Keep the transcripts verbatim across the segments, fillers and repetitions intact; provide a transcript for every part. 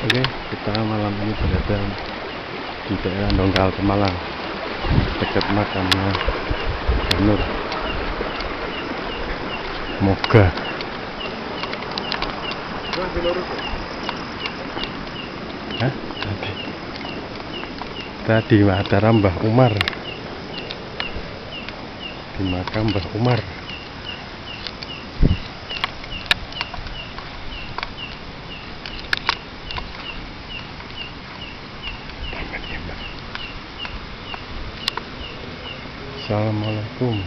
Oke, kita malam ini berada di daerah Dongkal Pemalang, dekat makamnya Nur Moga. Hah? Tadi Tadi ada Mbah Umar di makam Mbah Umar. Assalamualaikum.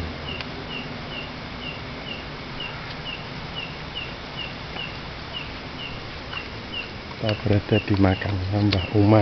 Kita berada di makam Mbah Umar.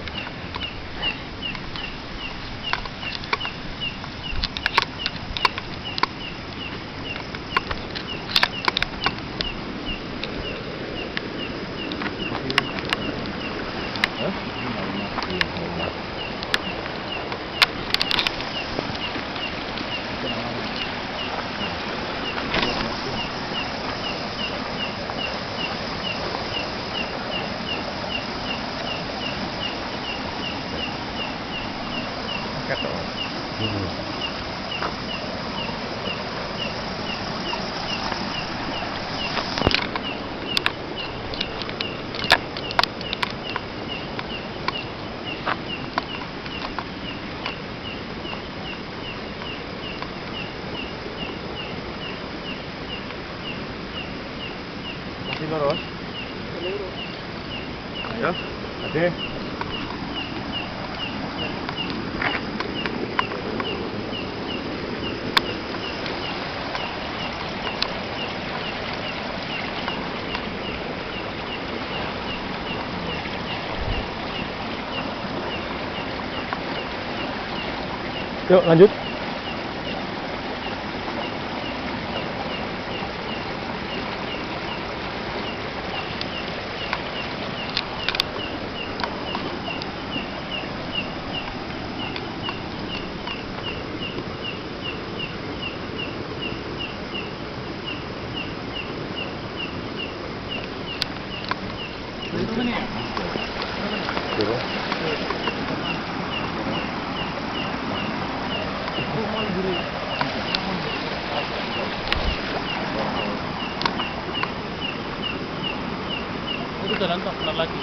Masih lurus? Lurus. Ya, Ade. Yuk lanjut. Itu jalan tak keluar lagi.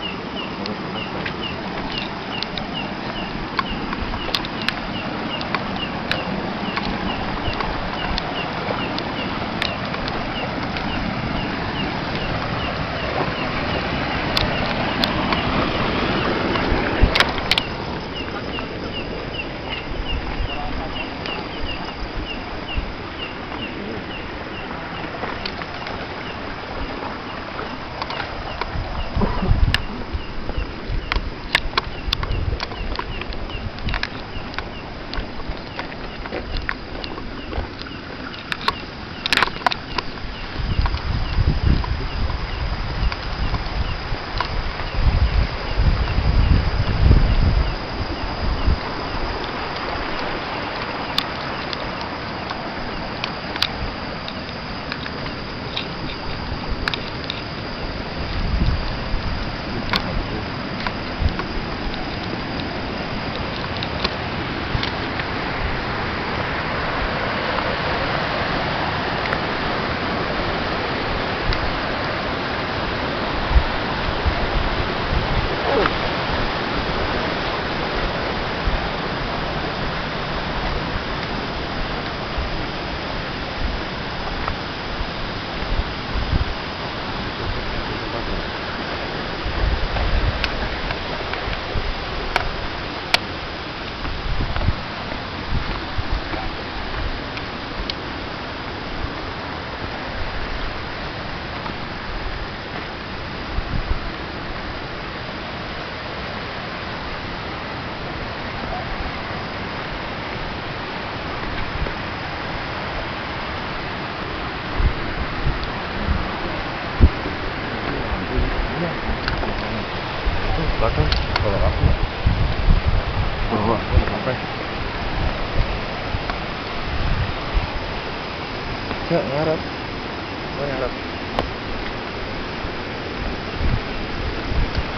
Belakang kalau aku bawa sampai ya ngarep oh ngarep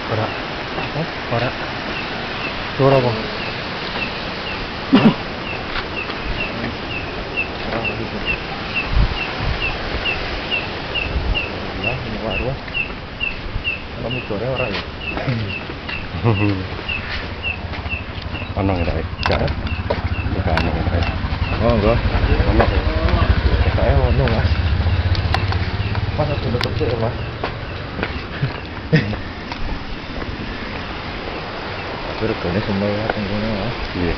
Ora. Apa? Ora. Suara apa? Orang begitu. Lah, ini warung. Kamu sore orang ya? Ono nggak ya? Enggak. Enggak ono nggak ya? Oh enggak. Ono. Saya ono mas. Mas aku tutup sih mas. Aku rekannya semua ya tentunya mas. Iya.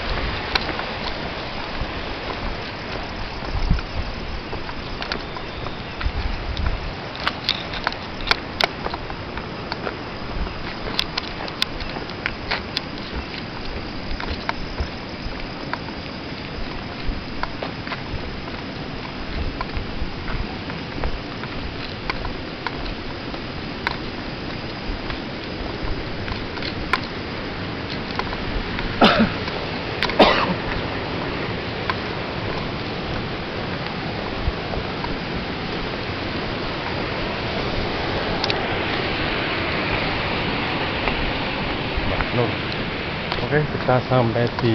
Nur. Oke, kita sampai di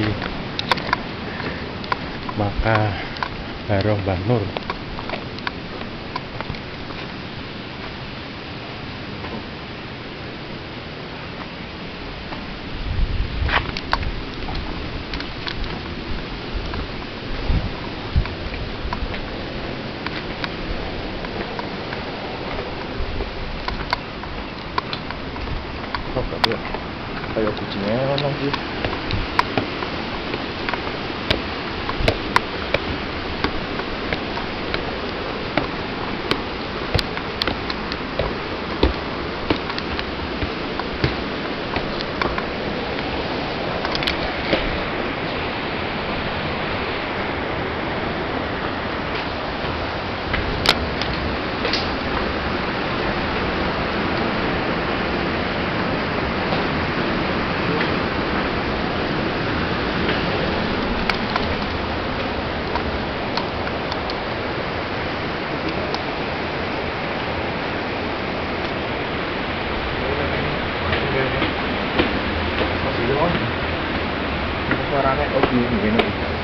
Maka Baroh Mbah Nur. Kok gak dia? Kayak kucingnya ono sih. Masih ada suaranya oh gini gini